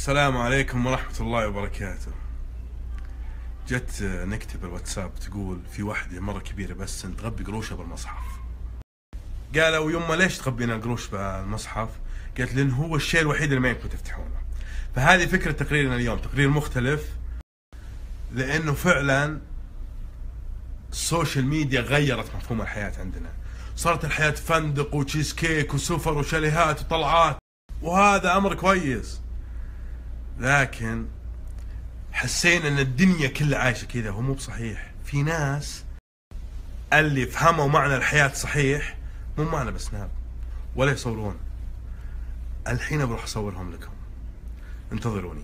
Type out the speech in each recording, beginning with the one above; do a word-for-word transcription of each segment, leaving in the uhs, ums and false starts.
السلام عليكم ورحمة الله وبركاته. جت نكتة بالواتساب تقول في واحدة مرة كبيرة بس تغبي قروشها بالمصحف. قالوا يما ليش تغبين القروش بالمصحف؟ قالت لأن هو الشيء الوحيد اللي ما يمكن تفتحونه. فهذه فكرة تقريرنا اليوم، تقرير مختلف لأنه فعلا السوشيال ميديا غيرت مفهوم الحياة عندنا. صارت الحياة فندق وتشيز كيك وسفر وشاليهات وطلعات، وهذا أمر كويس، لكن حسينا ان الدنيا كلها عايشه كذا وهو مو بصحيح. في ناس اللي فهموا معنى الحياه صحيح مو معنى بسناب ولا يصورون. الحين بروح اصورهم لكم، انتظروني.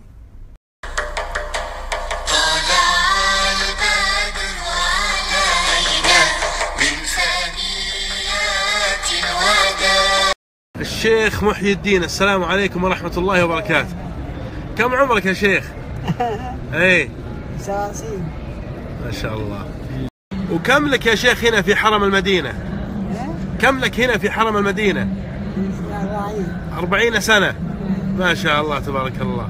الشيخ محي الدين، السلام عليكم ورحمه الله وبركاته. كم عمرك يا شيخ؟ ايه ثلاثين. ما شاء الله. وكم لك يا شيخ هنا في حرم المدينة؟ كم لك هنا في حرم المدينة؟ أربعين. أربعين سنة. ما شاء الله تبارك الله.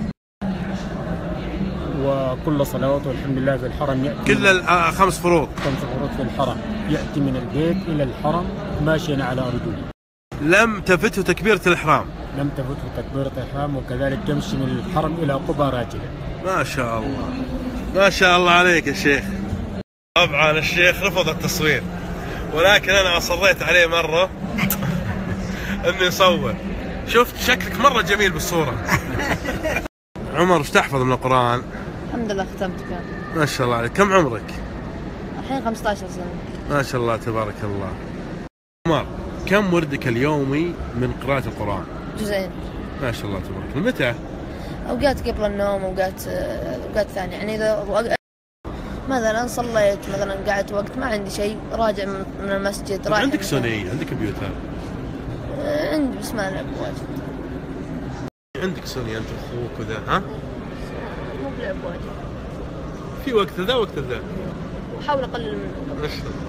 وكل صلواته الحمد لله في الحرم يأتي كل الخمس فروض. خمس فروض في الحرم، يأتي من البيت إلى الحرم ماشيا على أرجله. لم تفته تكبيرة الإحرام. لم تفته تكبيرة الإحرام، وكذلك تمشي من الحرم إلى قبى راجلا. ما شاء الله ما شاء الله عليك يا شيخ. طبعا الشيخ رفض التصوير، ولكن أنا أصريت عليه مرة إني أصور. شفت شكلك مرة جميل بالصورة. عمر وش تحفظ من القرآن؟ الحمد لله ختمت كامل. ما شاء الله عليك. كم عمرك؟ الحين خمسة عشر سنة. ما شاء الله تبارك الله. عمر، كم وردك اليومي من قراءة القرآن؟ جزئين. ما شاء الله تبارك الله. متى؟ أوقات قبل النوم، أوقات أوقات ثانية، يعني إذا مثلا صليت، مثلا قعدت وقت ما عندي شيء، راجع من المسجد رايح. عندك سوني، عندك كمبيوتر؟ عندي بس ما ألعب واجد. عندك سوني أنت وأخوك وذا، ها؟ مو بلعب واجد. في وقت ذا وقت ذا. وحاول أقلل منه.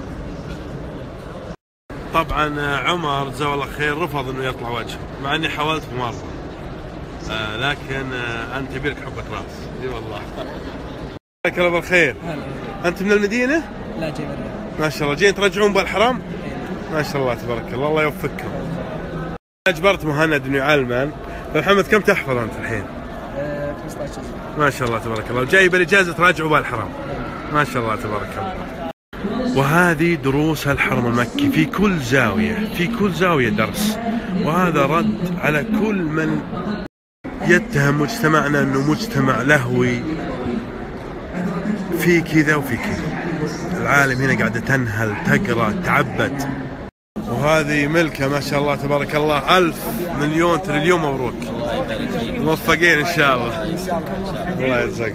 طبعا عمر جزاه الله خير رفض انه يطلع وجهه، مع اني حاولت بمره، آه لكن آه انت يبيلك حبة راس. اي والله. جزاك الله بالخير. انت من المدينة؟ لا، جاي من ما شاء الله. جايين ترجعون بالحرام؟ ما شاء الله تبارك الله، الله يوفقكم. اجبرت مهند انه يعلمن. فمحمد كم تحفظ انت الحين؟ خمسة عشر. ما شاء الله تبارك الله. وجاي بالاجازة تراجعوا بالحرام. ما شاء الله تبارك الله. وهذه دروس الحرم المكي، في كل زاوية في كل زاوية درس. وهذا رد على كل من يتهم مجتمعنا أنه مجتمع لهوي، في كذا وفي كذا. العالم هنا قاعدة تنهل، تقرأ، تعبد، وهذه ملكة ما شاء الله تبارك الله. ألف مليون تريليون مبروك، موفقين إن شاء الله. الله يجزاك.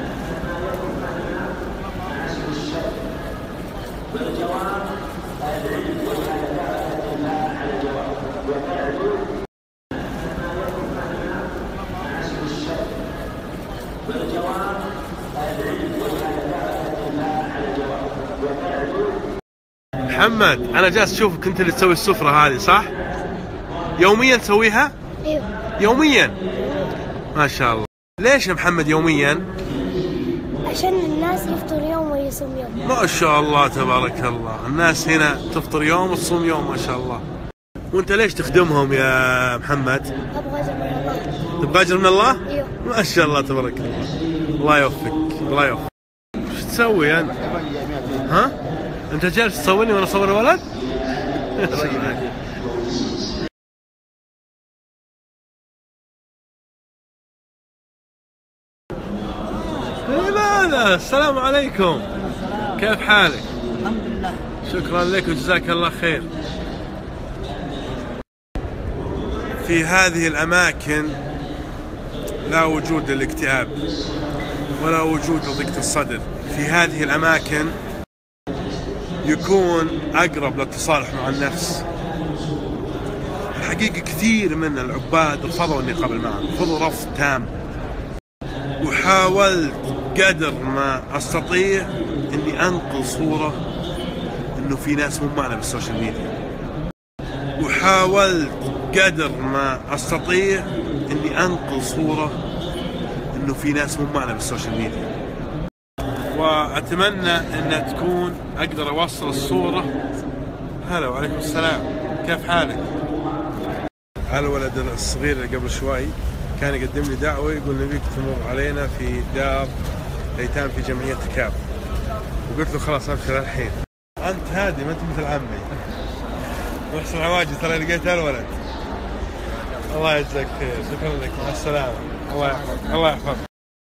محمد، أنا جالس أشوفك أنت اللي تسوي السفرة هذه، صح؟ يوميا تسويها؟ أيوه. يوميا؟ ما شاء الله. ليش يا محمد يوميا؟ عشان الناس يفطر يوم ويصوم يوم. ما شاء الله تبارك الله. الناس هنا تفطر يوم وتصوم يوم، ما شاء الله. وأنت ليش تخدمهم يا محمد؟ أبغى أجر من الله. تبغى أجر من الله؟ أيوه. ما شاء الله تبارك الله. الله يوفقك، الله يوفقك. وش تسوي أنت؟ ها؟ أنت جالس تصورني وأنا أصور الولد؟ لماذا؟ السلام عليكم. كيف حالك؟ الحمد لله. شكرا لك وجزاك الله خير. في هذه الأماكن لا وجود للاكتئاب ولا وجود لضيق الصدر. في هذه الأماكن يكون أقرب للتصالح مع النفس. الحقيقة كثير من العباد رفضوا أني أقابل معهم، رفضوا رفض تام. وحاولت قدر ما أستطيع أني أنقل صورة أنه في ناس مو معنا بالسوشيال ميديا. وحاولت قدر ما أستطيع أني أنقل صورة انه في ناس مو معنا بالسوشيال ميديا. واتمنى ان تكون اقدر اوصل الصورة. هلا وعليكم السلام، كيف حالك؟ الولد الصغير اللي قبل شوي كان يقدم لي دعوة، يقول نبيك تمر علينا في دار ايتام في جمعية تكاب، وقلت له خلاص ابشر الحين. انت هادي، ما انت مثل عمي. محسن عواجي ترى لقيت الولد. الله يجزاك خير، شكرا لك، مع السلامة. الله يحفظك، الله يحفظك.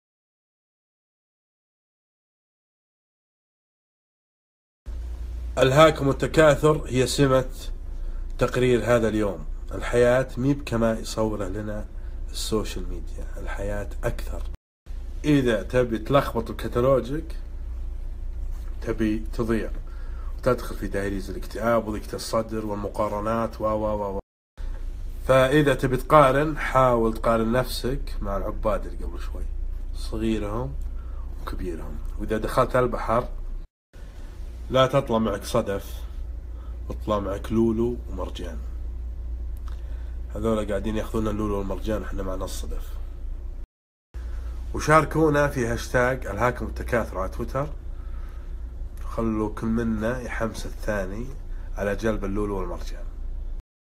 الهاكم والتكاثر هي سمة تقرير هذا اليوم. الحياة ميب كما يصوره لنا السوشيال ميديا، الحياة أكثر. إذا تبي تلخبط كتالوجك تبي تضيع وتدخل في دهاليز الاكتئاب وضيق الصدر والمقارنات و و و فإذا تبي تقارن حاول تقارن نفسك مع العباد اللي قبل شوي، صغيرهم وكبيرهم. وإذا دخلت البحر لا تطلع معك صدف، واطلع معك لولو ومرجان. هذولا قاعدين ياخذون اللولو والمرجان، احنا معنا الصدف. وشاركونا في هاشتاج الهاكم والتكاثر على تويتر، خلوا كل منا يحمس الثاني على جلب اللولو والمرجان.